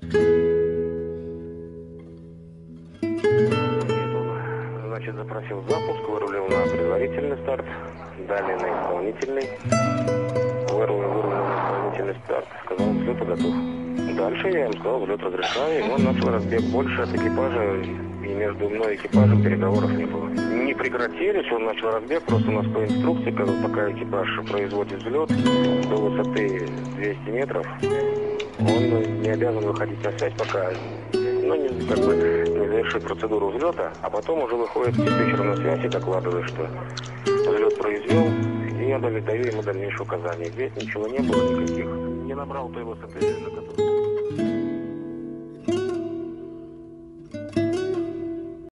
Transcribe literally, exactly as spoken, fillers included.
Значит, запросил запуск, вырулил на предварительный старт, далее на исполнительный. Вырулил, вырулил на исполнительный старт, сказал, взлету готов. Дальше я им сказал, взлет разрешаю, и он начал разбег больше от экипажа, и между мной и экипажем переговоров не было. Не прекратились, он начал разбег, просто у нас по инструкции, когда пока экипаж производит взлет до высоты двести метров, он не обязан выходить на связь, пока ну, не, как бы, не завершит процедуру взлета, а потом уже выходит диспетчер на связь и докладывает, что взлет произвел, и я даю ему дальнейшие указания. Здесь ничего не было, никаких. Не набрал той высоты, на которую...